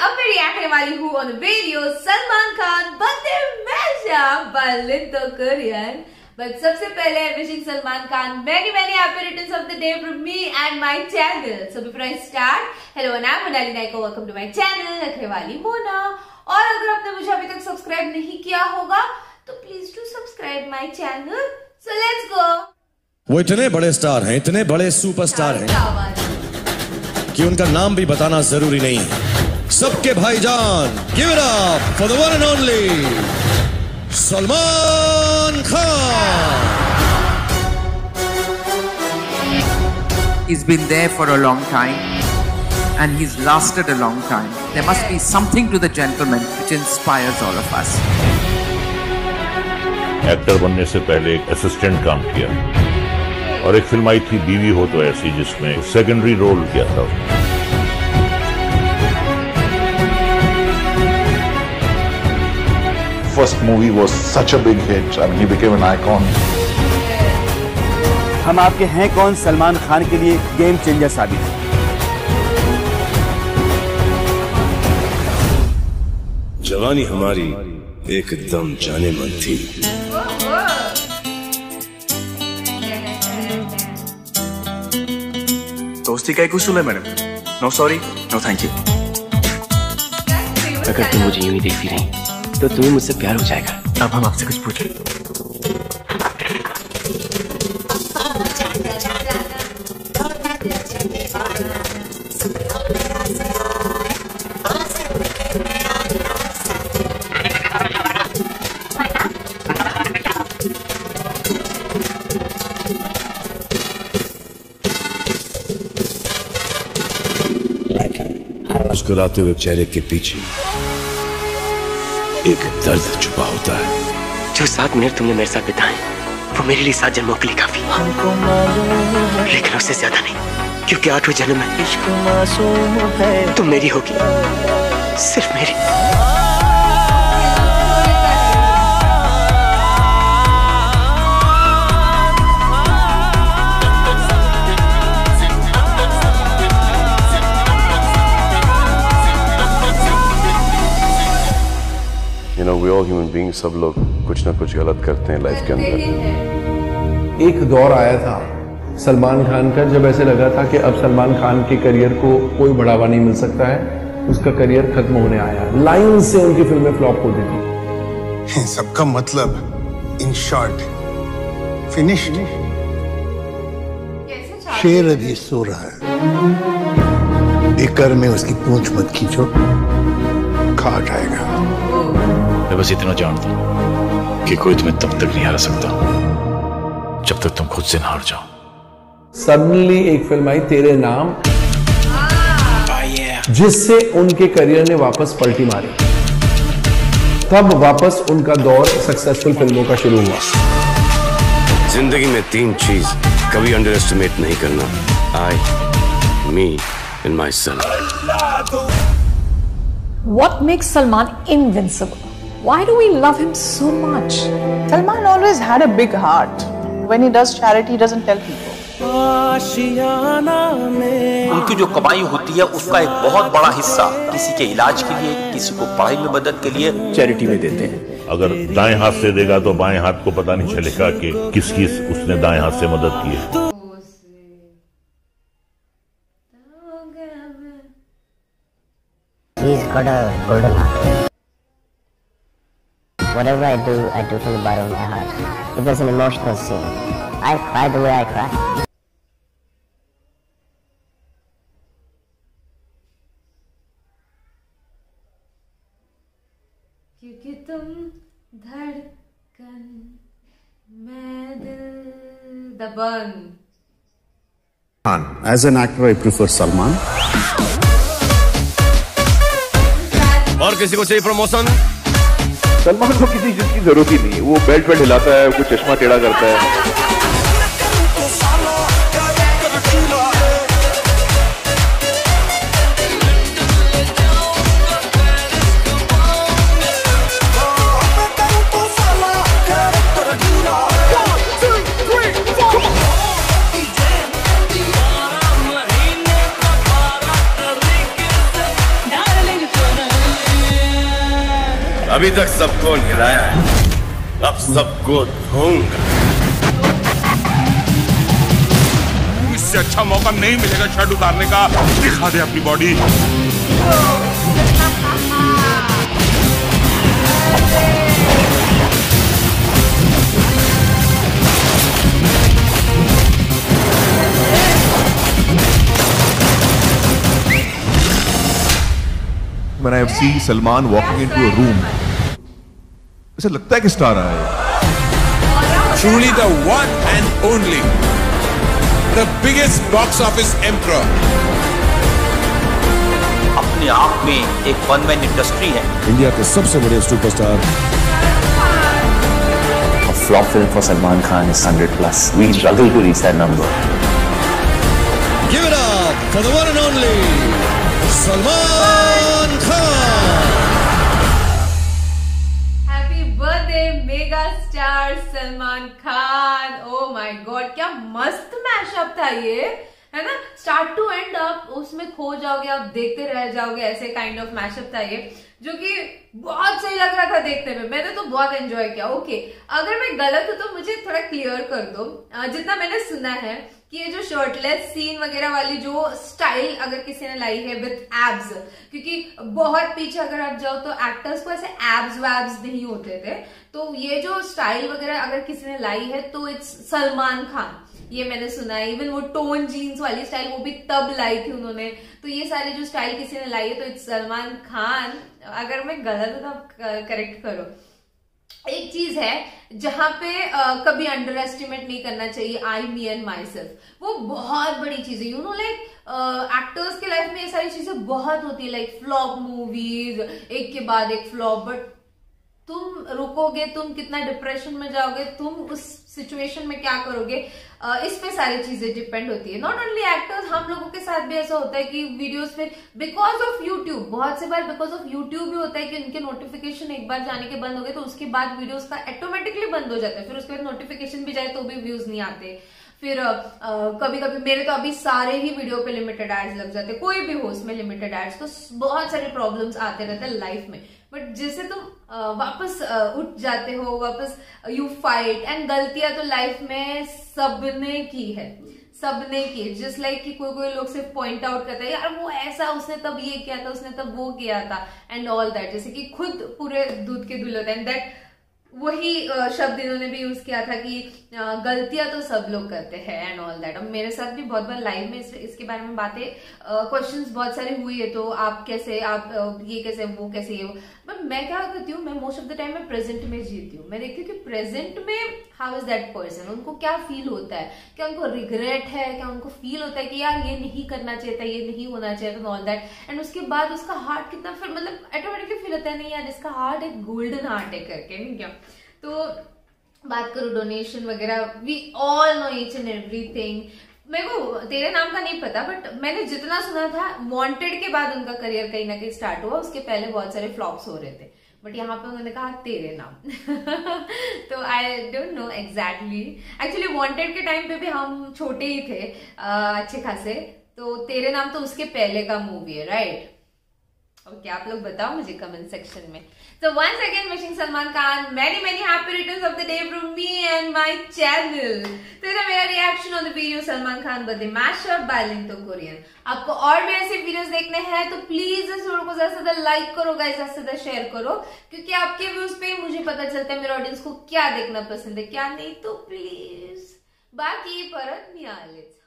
अब मैं रिएक्ट करने वाली हूँ ऑन वीडियो सलमान खान बंदे मेजा बलिंदो कोरियन। बट सबसे पहले wishing Salman Khan many happy returns of the day from me and my channel. So before I start, hello and I'm Monali Naiko. Welcome to my channel रखने वाली मोना। और अगर आपने मुझे अभी तक सब्सक्राइब नहीं किया होगा तो please do subscribe my channel. So let's go. वो इतने बड़े स्टार हैं, इतने बड़े सुपरस्टार हैं कि उनका नाम भी बताना जरूरी नहीं है। सबके भाईजान, give it up for the one and only Salman Khan. He's been there for a long time and he's lasted a long time. There must be something to the gentleman which inspires all of us. Actor बनने से पहले एक assistant काम किया और एक film आई थी बीवी हो तो ऐसी, जिसमें सेकेंडरी रोल किया था। First movie was such a big hit. I mean, he became an icon. हम आपके हैं कौन सलमान खान के लिए गेम चेंजर साबित है। जवानी हमारी एकदम जाने मन थी। दोस्ती का एक उसूल है madam, no sorry no thank you. अगर तुम मुझे यूं ही देखती रही तो तुम्हें मुझसे प्यार हो जाएगा। अब हम आपसे कुछ पूछें। मुस्कुराते हुए चेहरे के पीछे एक दर्द छुपा होता है। जो 7 मिनट तुमने मेरे साथ बिताए वो मेरे लिए 7 जन्मों के लिए काफी, लेकिन उससे ज्यादा नहीं, क्योंकि 8वें जन्म में तुम मेरी होगी, सिर्फ मेरी। We all human beings, सब लोग कुछ ना कुछ गलत करते हैं लाइफ के अंदर। एक दौर आया था सलमान खान का जब ऐसे लगा था कि अब सलमान खान के करियर को कोई बढ़ावा नहीं मिल सकता है, उसका करियर खत्म होने आया। लाइन से उनकी फिल्में फ्लॉप होती थी। सबका मतलब इन शॉर्ट फिनिश्ड। शेर अभी सो रहा है, बेकर में उसकी पूंछ मत खींचो, खा जाएगा। मैं बस इतना जानता हूं कि कोई तुम्हें तब तक नहीं हरा सकता जब तक तुम खुद से ना हार जाओ। सडनली एक फिल्म आई तेरे नाम, जिससे उनके करियर ने वापस पलटी मारी। तब वापस उनका दौर सक्सेसफुल फिल्मों का शुरू हुआ। जिंदगी में 3 चीज कभी अंडर एस्टिमेट नहीं करना: I, me and myself. What makes Salman invincible? Why do we love him so much? Salman always had a big heart. When he does charity, he doesn't tell people. उनकी जो कमाई होती है उसका एक बहुत बड़ा हिस्सा किसी के इलाज के लिए, किसी को पढ़ाई में मदद के लिए चैरिटी में देते हैं। अगर दाएं हाथ से देगा तो बाएं हाथ को पता नहीं चलेगा कि किसकी उसने दाएं हाथ से मदद की है। He's got a golden heart. Whatever I do from the bottom of my heart. If there's an emotional scene, I cry the way I cry. क्योंकि तुम धड़कन मैं दिल दबंग। As an actor, I prefer Salman. और किसी को चाहिए promotion? Salman को किसी चीज की जरूरत ही नहीं, वो बेल्ट पे हिलाता है, कुछ चश्मा टेढ़ा करता है। अभी तक सबको हिलाया है, अब सबको धोऊंगा। इससे अच्छा मौका नहीं मिलेगा शर्ट उतारने का। दिखा दे अपनी body. When I see Salman walking into a room, ऐसा लगता है कि स्टार आया है। Truly the one and only, the biggest box office emperor. अपने आप में एक वन मैन इंडस्ट्री है। इंडिया के सबसे बड़े superstar. A flop film for Salman Khan is 100+. We struggle to reach that number. Give it up for the one and only Salman Khan. Happy birthday mega star Salman Khan. Oh my god, क्या मस्त mashup था ये, है ना? Start to and आप उसमें खो जाओगे, आप देखते रह जाओगे, ऐसे काइंड ऑफ मैशअप था ये, जो कि बहुत सही लग रहा था देखने में। मैंने तो बहुत एंजॉय किया। ओके, अगर मैं गलत हूं तो मुझे थोड़ा क्लियर कर दो। जितना मैंने सुना है कि ये जो शर्टलेस सीन वगैरह वाली जो स्टाइल अगर किसी ने लाई है विथ एब्स, क्योंकि बहुत पीछे अगर आप जाओ तो एक्टर्स को ऐसे एब्स वैब्स नहीं होते थे, तो ये जो स्टाइल वगैरह अगर किसी ने लाई है तो इट्स सलमान खान, ये मैंने सुना है। इवन वो टोन जीन्स वाली स्टाइल वो भी तब लाई थी उन्होंने, तो ये सारी जो स्टाइल किसी ने लाई है तो इट्स सलमान खान। अगर मैं गलत हूं तो आप करेक्ट करो। एक चीज है जहां पे कभी अंडर एस्टिमेट नहीं करना चाहिए, आई मी एंड माई सेल्फ, वो बहुत बड़ी चीज है। यू नो लाइक एक्टर्स के लाइफ में ये सारी चीजें बहुत होती है, लाइक फ्लॉप मूवीज, एक के बाद एक फ्लॉप, बट तुम रुकोगे, तुम कितना डिप्रेशन में जाओगे, तुम उस सिचुएशन में क्या करोगे, इस पे सारी चीजें डिपेंड होती है। नॉट ओनली एक्टर्स, हम लोगों के साथ भी ऐसा होता है कि वीडियोस पे बिकॉज ऑफ यूट्यूब, बहुत से बार बिकॉज ऑफ यूट्यूब भी होता है कि उनके नोटिफिकेशन एक बार जाने के बंद हो गए तो उसके बाद वीडियोस का ऑटोमेटिकली बंद हो जाता है, फिर उसके बाद नोटिफिकेशन भी जाए तो भी व्यूज नहीं आते। फिर कभी कभी मेरे तो अभी सारे ही वीडियो पे लिमिटेड एड्स लग जाते, कोई भी हो उसमें लिमिटेड एड्स, तो बहुत सारे प्रॉब्लम्स आते रहते हैं लाइफ में। बट जैसे तुम वापस उठ जाते हो, वापस यू फाइट, एंड गलतियां तो लाइफ में सबने की है, सबने की। जस्ट लाइक कि कोई लोग सिर्फ पॉइंट आउट करता है, यार वो ऐसा, उसने तब ये किया था, उसने तब वो किया था, एंड ऑल दैट, जैसे कि खुद पूरे दूध के धुल होता है। एंड दैट वही शब्द इन्होंने भी यूज किया था कि गलतियां तो सब लोग करते हैं एंड ऑल दैट। अब मेरे साथ भी बहुत बार लाइव में इसके बारे में बातें, क्वेश्चंस बहुत सारे हुई है, तो आप कैसे, आप ये कैसे, वो कैसे, ये वो। बट मैं क्या करती हूँ, मैं मोस्ट ऑफ द टाइम मैं प्रेजेंट में जीती हूँ। मैं देखती हूँ कि प्रेजेंट में हाउ इज दैट पर्सन, उनको क्या फील होता है, क्या उनको रिग्रेट है, क्या उनको फील होता है कि यार ये नहीं करना चाहिए था, ये नहीं होना चाहिए था, ऑल दैट। एंड उसके बाद उसका हार्ट कितना फिर मतलब ऑटोमेटिकली फील होता है, नहीं यार इसका हार्ट एक गोल्डन हार्ट है करके, नहीं क्या। तो बात करो डोनेशन वगैरह, we all know each and everything. मेरे को तेरे नाम का नहीं पता, बट मैंने जितना सुना था वांटेड के बाद उनका करियर कहीं ना कहीं स्टार्ट हुआ, उसके पहले बहुत सारे फ्लॉप्स हो रहे थे, बट यहाँ पे उन्होंने कहा तेरे नाम। तो I don't know exactly, actually Wanted के टाइम पे भी हम छोटे ही थे अच्छे खासे, तो तेरे नाम तो उसके पहले का मूवी है, राइट? ओके, आप लोग बताओ मुझे कमेंट सेक्शन में। So once again wishing Salman Khan many happy returns of the day from me and my channel. तो ये मेरा reaction on the video Salman Khan birthday mashup by Linto Kurian. आपको और भी ऐसे वीडियोस देखने हैं तो प्लीज इस वीडियो को ज्यादा से ज्यादा लाइक करो गाइस, ज्यादा से ज्यादा शेयर करो, क्योंकि आपके व्यूज पे मुझे पता चलता है मेरे ऑडियंस को क्या देखना पसंद है, क्या नहीं। तो प्लीज बाकी परत नियालेच।